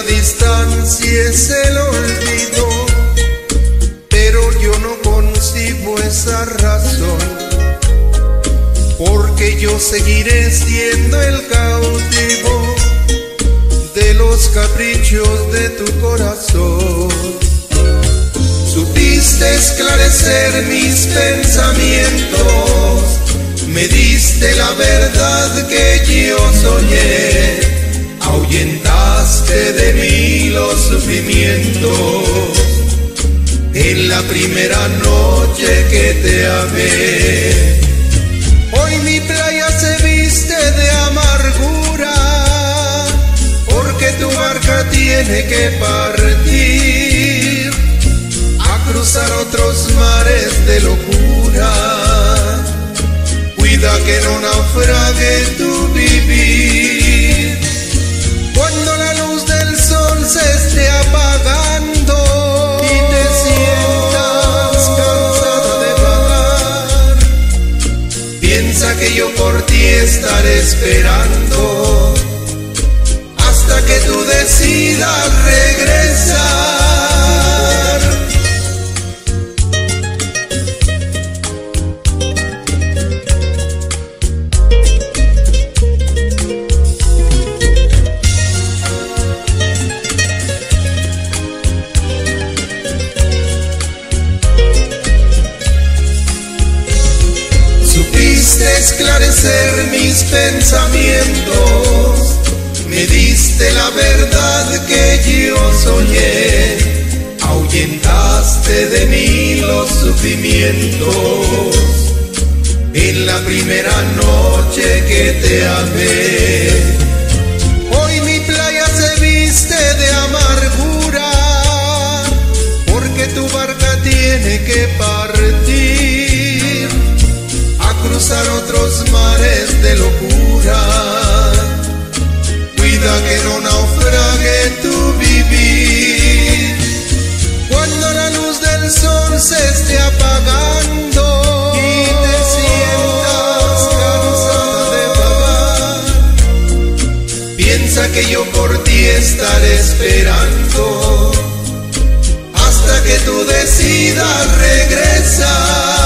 la distancia es el olvido, pero yo no concibo esa razón, porque yo seguiré siendo el cautivo de los caprichos de tu corazón. Supiste esclarecer mis pensamientos, me diste la verdad que yo soñé, ahuyentaste de mí los sufrimientos en la primera noche que te amé. Hoy mi playa se viste de amargura, porque tu barca tiene que partir a cruzar otros mares de locura. Cuida que no naufrague tu vivir. Cuando la luz del sol se esté apagando y te sientas cansada de vagar, piensa que yo por ti estaré esperando hasta que tú decidas regresar. Esclarecer mis pensamientos, me diste la verdad que yo soñé, ahuyentaste de mí los sufrimientos en la primera noche que te amé. Hoy mi playa se viste de amargura, porque tu barca tiene que partir a cruzar otros mares de locura. Cuida que no naufrague tu vivir. Cuando la luz del sol se esté apagando y te sientas cansada de vagar, piensa que yo por ti estaré esperando hasta que tú decidas regresar.